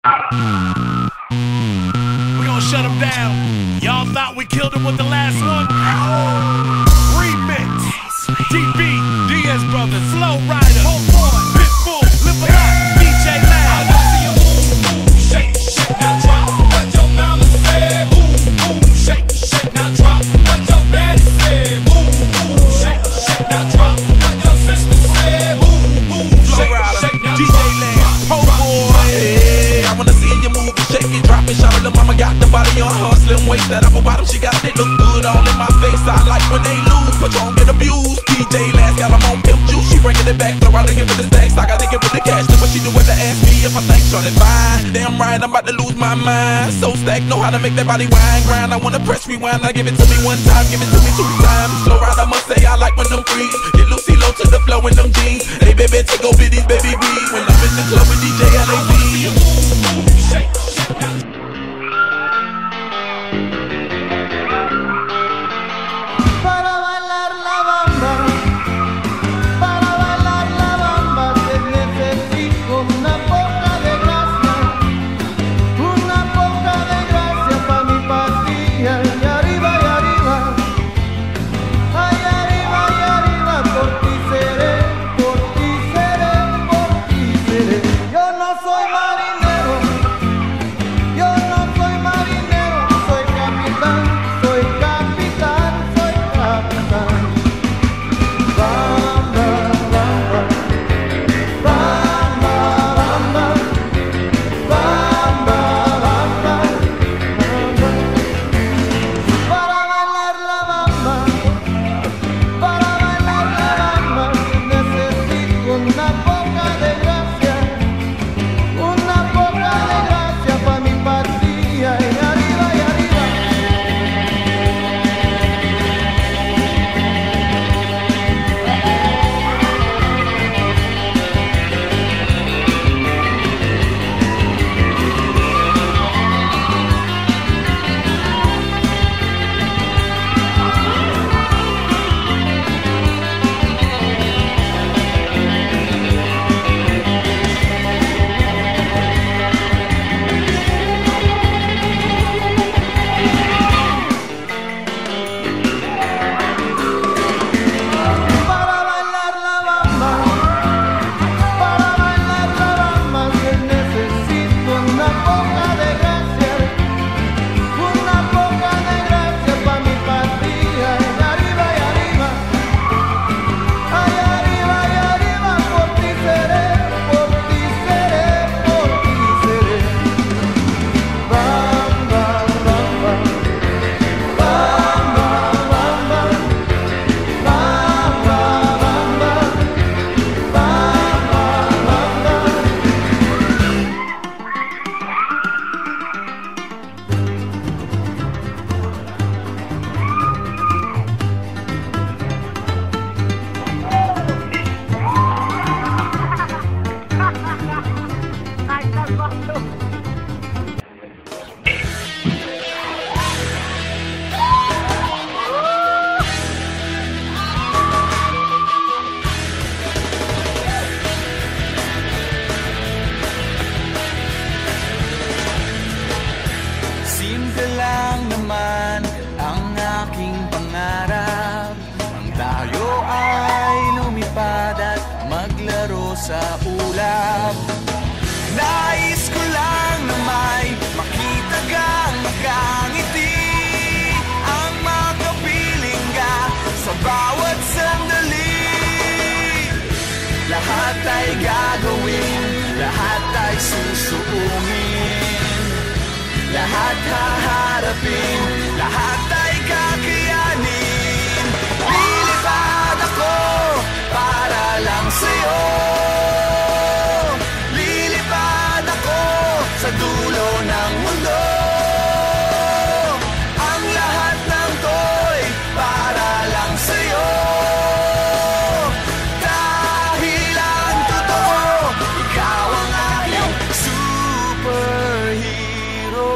We gonna shut them down. Y'all thought we killed him with the last one? Remix. DB, Diaz Brothers, Flow Rider, Hope Boy, Pitbull, Live a Lot, DJ Lab. I wanna see you move, move, shake, shake, now drop. What your mama said, move, move, shake, shake, now drop. What your daddy said, move, move, shake, shake, now drop. What your sister said, move, move, shake, shake, now drop. DJ Lab, Hope Boy. I wanna see you move and shake it, drop it, shout it. Little mama got the body on her slim waist. That upper bottom she got, it look good all in my face. I like when they lose, but you don't get abused. DJ last got them on pimp juice. She bringing it back, throw out again for the stacks. I gotta get with the cash. Look what she do with the ask me if I think short and fine. Damn right, I'm about to lose my mind. So stacked, know how to make that body wine grind. I wanna press rewind, I give it to me one time, give it to me two times. Slow ride, I must say I like when them freeze. Get Lucy low to the flow in them jeans. Hey baby, take over these baby B. When I'm in the club with DJ LAB. Shake, shake, now. Sa ulap, nais ko lang na may makita kang makangiti, ang makapiling ka sa bawat sandali. Lahat ay gagawin, lahat ay susuungin, lahat haharapin, lahat ay kakayanin. Lilipad ako para lang sa'yo, sa dulo ng mundo. Ang lahat ng to'y para lang sa'yo, dahil ang totoo, ikaw ang aking superhero.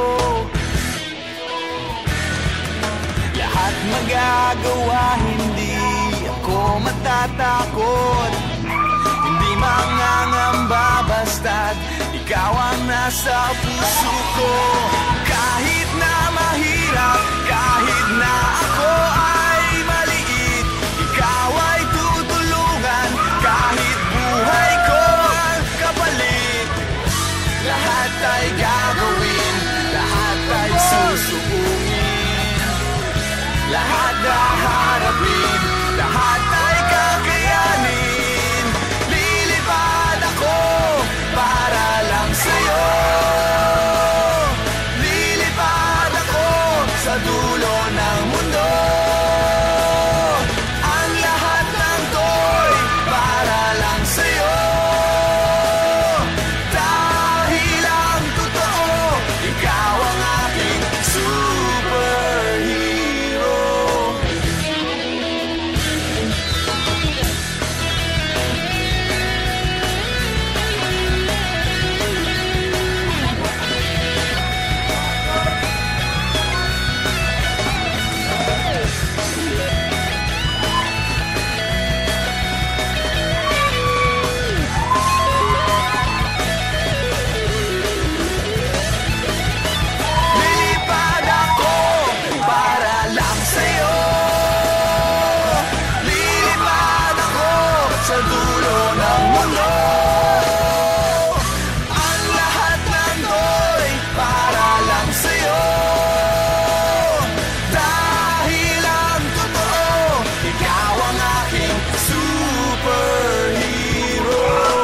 Lahat magagawa, hindi ako matatakot, hindi mangangamba basta't ikaw ang nasa puso ko. Kahit na mahirap, kahit na ako ay maliit, ikaw ay tutulungan. Kahit buhay ko ang kapalit, lahat ay gagawin, lahat ay susuungin, lahat haharapin, lahat ay kakayanin. Lilipad ako para lang sa'yo, lilipad ako sa dulo ng mundo. Ang lahat ng to'y para lang sa'yo, dahil ang totoo, ikaw ang aking superhero. Lilipad ako para lang sa'yo, lilipad ako sa dulo ng mundo. Ang lahat ng to'y para lang sa'yo, dahil ang totoo, ikaw ang aking superhero.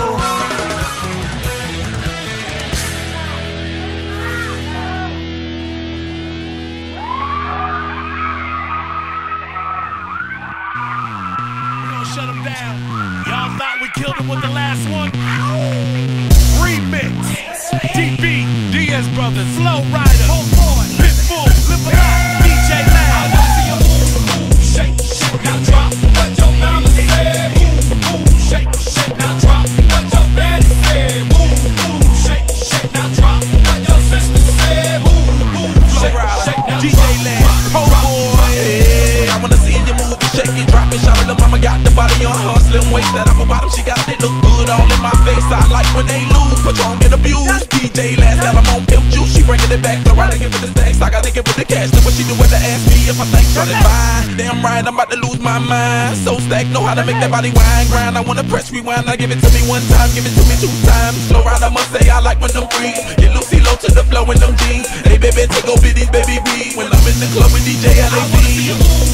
We gon' shut them down. Y'all thought we killed him with the last one? Remix. DB, Diaz Brothers, Flow Rider, Pitbull, Live a Lot, DJ Loud. Shake, shake, now drop what your mama said. Shake, shake, now drop what your daddy said. Shake, shake, now drop what your sister said. Shake, shake, now DJ Loud, oh boy. Hey, I wanna see you move and shake it, drop it, shout it. Lil' mama got the body on her slim waist. That apple bottom, she got it look good all in my face. I like when they lose, Patron get abused. DJ last got them on pimp juice, she bringing it back. The rider give it the stacks, I gotta give it the cash. Look what she do with the ask me if I think short it fine. Damn right, I'm about to lose my mind. So stacked, know how to make that body wine grind. I wanna press rewind, I give it to me one time, give it to me two times. Slow ride, I must say I like when them freeze. Get Lucy low to the flow in them jeans. Hey baby, take over these baby B. When I'm in the club with DJ LAB.